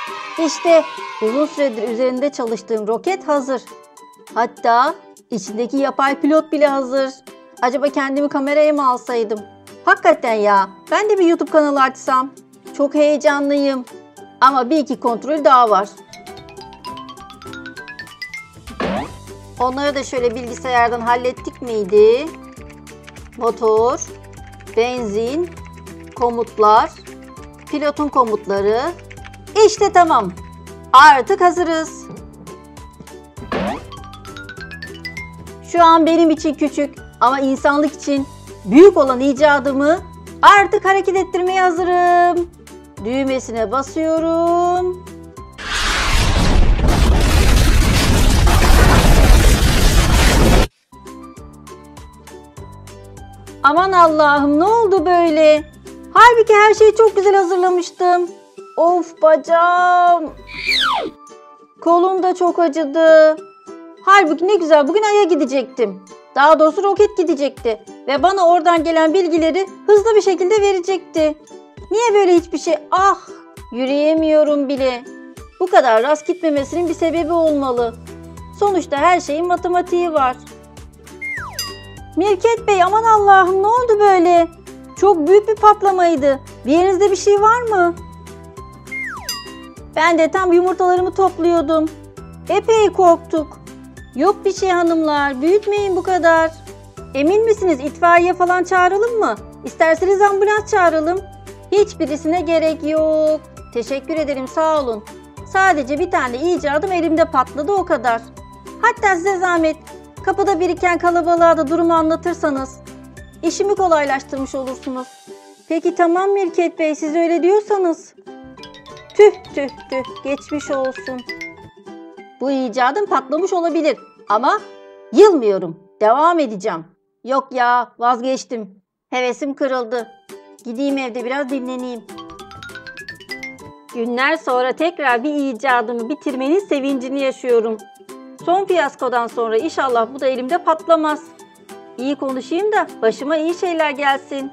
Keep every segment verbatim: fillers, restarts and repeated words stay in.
İşte uzun süredir üzerinde çalıştığım roket hazır. Hatta içindeki yapay pilot bile hazır. Acaba kendimi kameraya mı alsaydım? Hakikaten ya, ben de bir YouTube kanalı açsam. Çok heyecanlıyım. Ama bir iki kontrol daha var. Onları da şöyle bilgisayardan hallettik miydi? Motor, benzin, komutlar, pilotun komutları. İşte tamam. Artık hazırız. Şu an benim için küçük ama insanlık için büyük olan icadımı artık hareket ettirmeye hazırım. Düğmesine basıyorum. Aman Allah'ım, ne oldu böyle? Halbuki her şeyi çok güzel hazırlamıştım. Of bacağım. Kolum da çok acıdı. Halbuki ne güzel, bugün Ay'a gidecektim. Daha doğrusu roket gidecekti. Ve bana oradan gelen bilgileri hızlı bir şekilde verecekti. Niye böyle hiçbir şey? Ah, yürüyemiyorum bile. Bu kadar rast gitmemesinin bir sebebi olmalı. Sonuçta her şeyin matematiği var. Mirket Bey, aman Allah'ım, ne oldu böyle? Çok büyük bir patlamaydı. Bir yerinizde bir şey var mı? Ben de tam yumurtalarımı topluyordum. Epey korktuk. Yok bir şey hanımlar, büyütmeyin bu kadar. Emin misiniz, itfaiye falan çağıralım mı? İsterseniz ambulans çağıralım. Hiçbirisine gerek yok. Teşekkür ederim, sağ olun. Sadece bir tane icadım elimde patladı, o kadar. Hatta size zahmet, kapıda biriken kalabalığa da durumu anlatırsanız işimi kolaylaştırmış olursunuz. Peki tamam Mirket Bey, siz öyle diyorsanız. Tüh tüh tüh, geçmiş olsun. Bu icadım patlamış olabilir ama yılmıyorum. Devam edeceğim. Yok ya, vazgeçtim. Hevesim kırıldı. Gideyim evde biraz dinleneyim. Günler sonra tekrar bir icadımı bitirmenin sevincini yaşıyorum. Son fiyaskodan sonra inşallah bu da elimde patlamaz. İyi konuşayım da başıma iyi şeyler gelsin.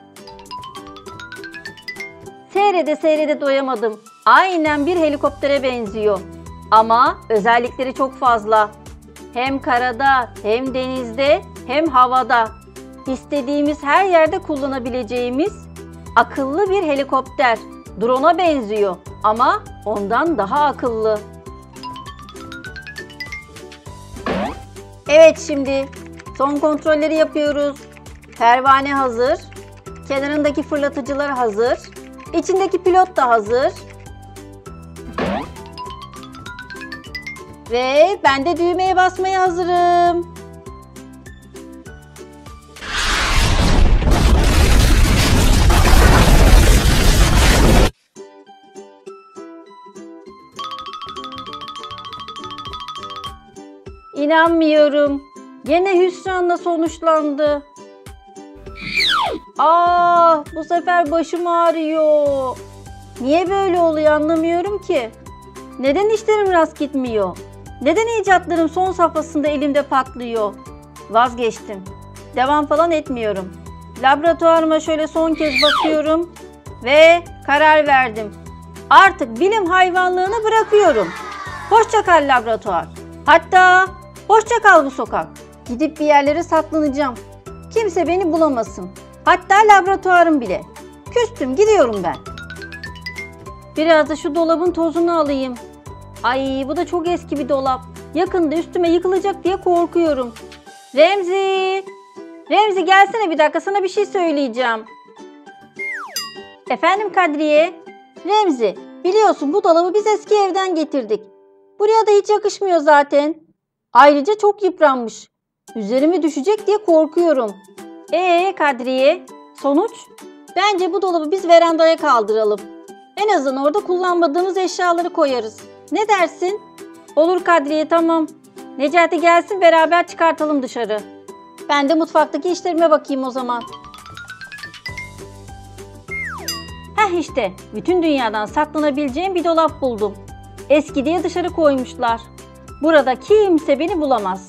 Seyrede seyrede doyamadım. Aynen bir helikoptere benziyor. Ama özellikleri çok fazla. Hem karada, hem denizde, hem havada. İstediğimiz her yerde kullanabileceğimiz akıllı bir helikopter. Drone'a benziyor ama ondan daha akıllı. Evet, şimdi son kontrolleri yapıyoruz. Pervane hazır. Kenarındaki fırlatıcılar hazır. İçindeki pilot da hazır. Ve ben de düğmeye basmaya hazırım. İnanmıyorum. Gene hüsranla sonuçlandı. Aa, bu sefer başım ağrıyor. Niye böyle oluyor anlamıyorum ki. Neden işlerim rast gitmiyor? Neden icatlarım son safhasında elimde patlıyor? Vazgeçtim. Devam falan etmiyorum. Laboratuvarıma şöyle son kez bakıyorum ve karar verdim. Artık bilim hayvanlığını bırakıyorum. Hoşça kal laboratuvar. Hatta hoşça kal bu sokak. Gidip bir yerlere saklanacağım. Kimse beni bulamasın. Hatta laboratuvarım bile. Küstüm, gidiyorum ben. Biraz da şu dolabın tozunu alayım. Ay, bu da çok eski bir dolap. Yakında üstüme yıkılacak diye korkuyorum. Remzi! Remzi, gelsene bir dakika, sana bir şey söyleyeceğim. Efendim Kadriye? Remzi, biliyorsun bu dolabı biz eski evden getirdik. Buraya da hiç yakışmıyor zaten. Ayrıca çok yıpranmış. Üzerime düşecek diye korkuyorum. Ee Kadriye, sonuç? Bence bu dolabı biz verandaya kaldıralım. En azından orada kullanmadığımız eşyaları koyarız. Ne dersin? Olur Kadriye, tamam. Necati gelsin, beraber çıkartalım dışarı. Ben de mutfaktaki işlerime bakayım o zaman. Heh işte, bütün dünyadan saklanabileceğim bir dolap buldum. Eski diye dışarı koymuşlar. Burada kimse beni bulamaz.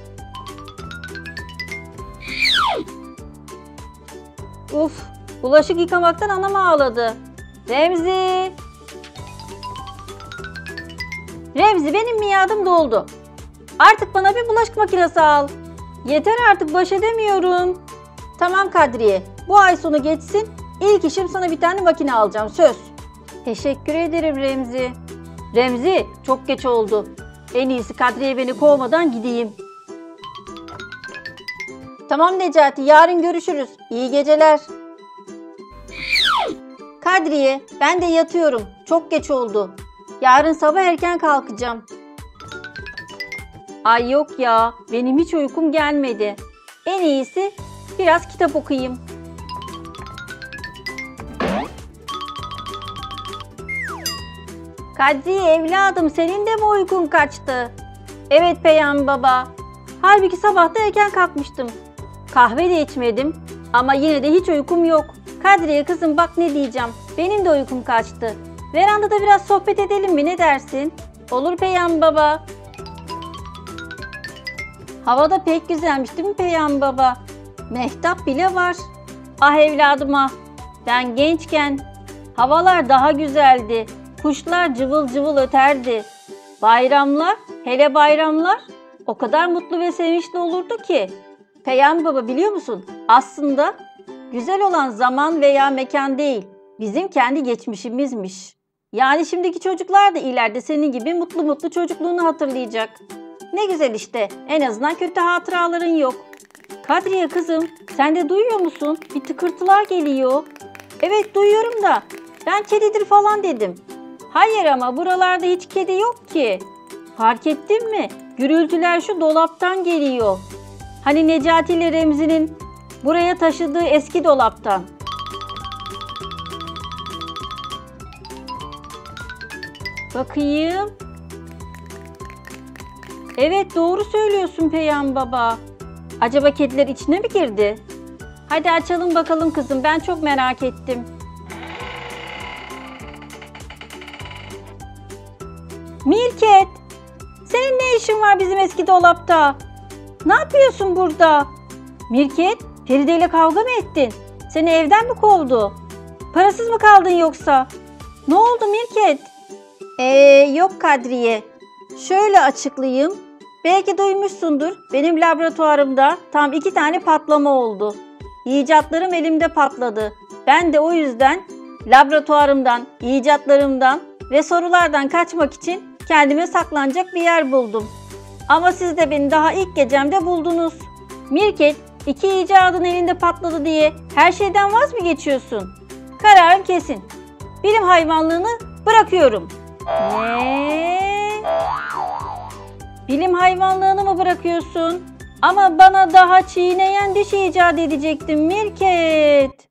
Uf, bulaşık yıkamaktan anam ağladı. Remzi! Remzi, benim miadım doldu. Artık bana bir bulaşık makinesi al. Yeter artık, baş edemiyorum. Tamam Kadriye, bu ay sonu geçsin. İlk işim sana bir tane makine alacağım, söz. Teşekkür ederim Remzi. Remzi, çok geç oldu. En iyisi Kadriye beni kovmadan gideyim. Tamam Necati, yarın görüşürüz. İyi geceler. Kadriye, ben de yatıyorum. Çok geç oldu. Yarın sabah erken kalkacağım. Ay yok ya, benim hiç uykum gelmedi. En iyisi biraz kitap okuyayım. Kadriye evladım, senin de mi uykun kaçtı? Evet Peyami baba. Halbuki sabah da erken kalkmıştım. Kahve de içmedim ama yine de hiç uykum yok. Kadriye kızım, bak ne diyeceğim. Benim de uykum kaçtı. Verandada biraz sohbet edelim mi, ne dersin? Olur Peyami baba. Hava da pek güzelmiş değil mi Peyami baba? Mehtap bile var. Ah evladım ah. Ben gençken havalar daha güzeldi. Kuşlar cıvıl cıvıl öterdi. Bayramlar, hele bayramlar o kadar mutlu ve sevinçli olurdu ki. Peyami baba, biliyor musun? Aslında güzel olan zaman veya mekan değil, bizim kendi geçmişimizmiş. Yani şimdiki çocuklar da ileride senin gibi mutlu mutlu çocukluğunu hatırlayacak. Ne güzel işte, en azından kötü hatıraların yok. Kadriye kızım, sen de duyuyor musun? Bir tıkırtılar geliyor. Evet duyuyorum da ben kedidir falan dedim. Hayır ama buralarda hiç kedi yok ki. Fark ettin mi? Gürültüler şu dolaptan geliyor. Hani Necati ile Remzi'nin buraya taşıdığı eski dolaptan. Bakayım. Evet doğru söylüyorsun Peyami baba. Acaba kediler içine mi girdi? Hadi açalım bakalım kızım, ben çok merak ettim. Mirket, senin ne işin var bizim eski dolapta? Ne yapıyorsun burada? Mirket, Feride ile kavga mı ettin? Seni evden mi kovdu? Parasız mı kaldın yoksa? Ne oldu Mirket? Ee, yok Kadriye. Şöyle açıklayayım. Belki duymuşsundur. Benim laboratuvarımda tam iki tane patlama oldu. İcatlarım elimde patladı. Ben de o yüzden laboratuvarımdan, icatlarımdan ve sorulardan kaçmak için kendime saklanacak bir yer buldum. Ama siz de beni daha ilk gecemde buldunuz. Mirket, iki icadın elinde patladı diye her şeyden vaz mı geçiyorsun? Kararım kesin. Bilim hayvanlığını bırakıyorum. Ne? Bilim hayvanlığını mı bırakıyorsun? Ama bana daha çiğneyen diş icat edecektin Mirket.